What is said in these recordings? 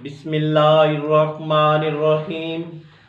बिस्मिल्लाहिर्रहमानिर्रहीम।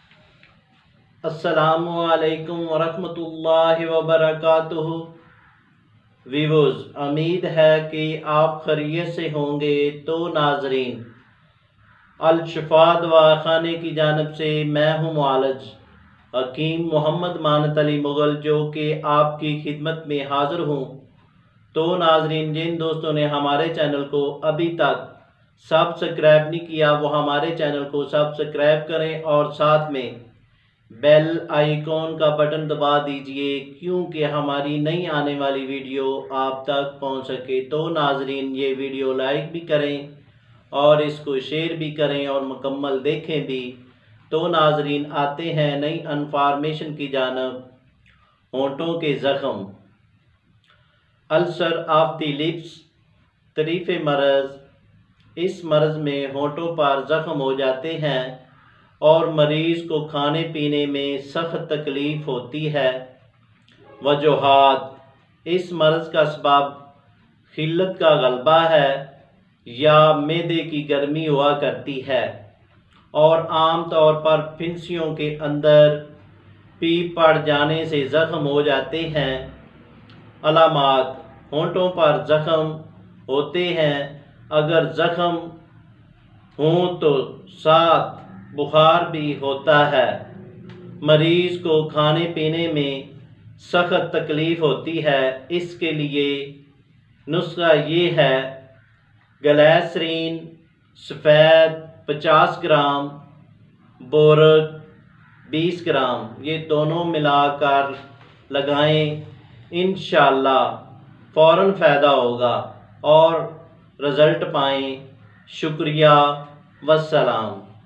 अस्सलामु अलैकुम वरहमतुल्लाहि वबरकातुहू। व्यूअर्स, उम्मीद है कि आप खैरियत से होंगे। तो नाजरीन, अल-शिफा दवा खाने की जानिब से मैं हूँ मुआलज हकीम मोहम्मद मानत अली मुगल, जो कि आपकी खिदमत में हाज़िर हूँ। तो नाजरीन, जिन दोस्तों ने हमारे चैनल को अभी तक सब्सक्राइब नहीं किया वो हमारे चैनल को सब्सक्राइब करें और साथ में बेल आइकॉन का बटन दबा दीजिए, क्योंकि हमारी नई आने वाली वीडियो आप तक पहुंच सके। तो नाजरीन, ये वीडियो लाइक भी करें और इसको शेयर भी करें और मुकम्मल देखें भी। तो नाजरीन, आते हैं नई इन्फॉर्मेशन की जानब। होंठों के जख्म, अल्सर ऑफ द लिप्स, तरीफ़े मरज़। इस मर्ज़ में होंठों पर जख्म हो जाते हैं और मरीज़ को खाने पीने में सख्त तकलीफ़ होती है। वजूहात, इस मर्ज़ का सबब खिल्लत का गलबा है या मैदे की गर्मी हुआ करती है और आम तौर पर फुंसियों के अंदर पीप पड़ जाने से ज़ख्म हो जाते हैं। अलामात, होंठों पर ज़ख्म होते हैं। अगर ज़ख्म हों तो साथ बुखार भी होता है। मरीज़ को खाने पीने में सख्त तकलीफ़ होती है। इसके लिए नुस्खा ये है: ग्लिसरीन सफ़ेद 50 ग्राम, बोरक 20 ग्राम, ये दोनों मिलाकर लगाएं। इंशाअल्लाह फ़ौरन फ़ायदा होगा और रिज़ल्ट पाएं। शुक्रिया, वस्सलाम।